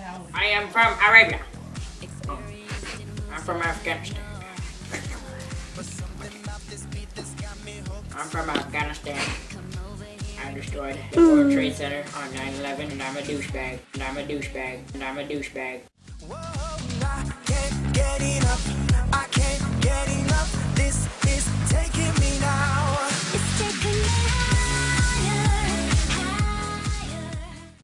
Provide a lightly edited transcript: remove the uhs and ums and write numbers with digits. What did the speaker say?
I am from Arabia. I'm from Afghanistan. I'm from Afghanistan. I destroyed the World Trade Center on 9/11, and I'm a douchebag. And I'm a douchebag. And I'm a douchebag.